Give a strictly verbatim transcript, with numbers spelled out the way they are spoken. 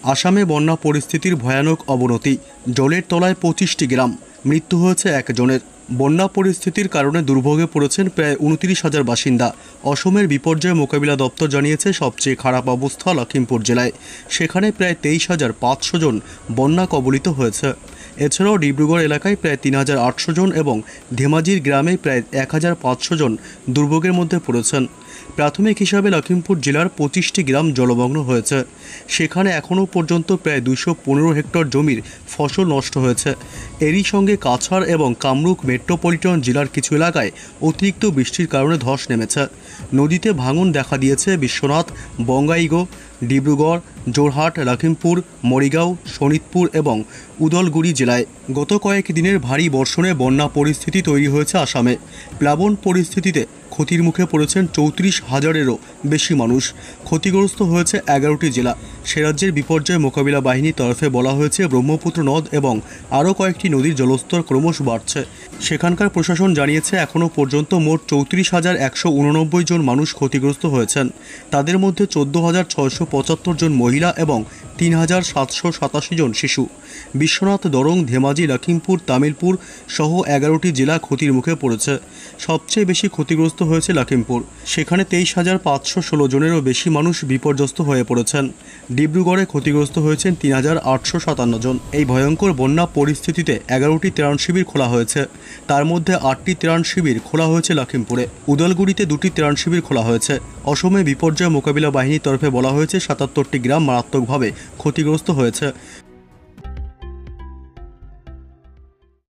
আসামে বন্যা পরিস্থিতির ভয়ানক অবনতি। জলের তলায় পঁচিশটি গ্রাম, মৃত্যু হয়েছে একজনের। বন্যা পরিস্থিতির কারণে দুর্ভোগে পড়েছেন প্রায় উনত্রিশ হাজার বাসিন্দা। অসমের বিপর্যয় মোকাবিলা দপ্তর জানিয়েছে সবচেয়ে খারাপ অবস্থা লখিমপুর জেলায়। সেখানে প্রায় তেইশ হাজার পাঁচশো জন বন্যা কবলিত হয়েছে। এছাড়াও ডিব্রুগড় এলাকায় প্রায় তিন হাজার আটশো জন এবং ধেমাজির গ্রামে প্রায় এক হাজার পাঁচশো জন দুর্ভোগের মধ্যে পড়েছেন। প্রাথমিক হিসাবে লখিমপুর জেলার পঁচিশটি গ্রাম জলমগ্ন হয়েছে। সেখানে এখনও পর্যন্ত প্রায় দুইশো পনেরো হেক্টর জমির ফসল নষ্ট হয়েছে। এরই সঙ্গে কাছাড় এবং কামরূপ মেট্রোপলিটন জেলার কিছু এলাকায় অতিরিক্ত বৃষ্টির কারণে ধস নেমেছে। নদীতে ভাঙন দেখা দিয়েছে বিশ্বনাথ, বঙ্গাইগাঁও, ডিব্রুগড়, যোরহাট, লখিমপুর, মরিগাঁও, শোণিতপুর এবং উদলগুড়ি জেলায়। গত কয়েক দিনের ভারী বর্ষণে বন্যা পরিস্থিতি তৈরি হয়েছে আসামে। প্লাবন পরিস্থিতিতে ক্ষতির মুখে পড়েছেন চৌত্রিশ হাজারেরও বেশি মানুষ। ক্ষতিগ্রস্ত হয়েছে এগারোটি জেলা। সে রাজ্যের বিপর্যয় মোকাবিলা বাহিনীর তরফে বলা হয়েছে ব্রহ্মপুত্র নদ এবং আরও কয়েকটি নদীর জলস্তর ক্রমশ বাড়ছে। সেখানকার প্রশাসন জানিয়েছে এখনও পর্যন্ত মোট চৌত্রিশ হাজার একশো উননব্বই জন মানুষ ক্ষতিগ্রস্ত হয়েছেন। তাদের মধ্যে চোদ্দ হাজার ছয়শো পঁচাত্তর জন মহিলা এবং তিন হাজার সাতশো সাতাশি জন শিশু। বিশ্বনাথ, দরং, ধেমাজি, লখিমপুর, তামিলপুর সহ এগারোটি জেলা ক্ষতির মুখে পড়েছে। সবচেয়ে বেশি ক্ষতিগ্রস্ত হয়েছে লখিমপুর। সেখানে তেইশ হাজার পাঁচশো ষোলো জনেরও বেশি মানুষ বিপর্যস্ত হয়ে পড়েছেন। ডিব্রুগড়ে ক্ষতিগ্রস্ত হয়েছেন তিন হাজার আটশো সাতান্ন জন। এই ভয়ঙ্কর বন্যা পরিস্থিতিতে এগারোটি ত্রাণ শিবির খোলা হয়েছে। তার মধ্যে আটটি ত্রাণ শিবির খোলা হয়েছে লখিমপুরে। উদলগুড়িতে দুটি ত্রাণ শিবির খোলা হয়েছে। অসমে বিপর্যয় মোকাবিলা বাহিনীর তরফে বলা হয়েছে সাতাত্তরটি গ্রাম মারাত্মকভাবে ক্ষতিগ্রস্ত হয়েছে।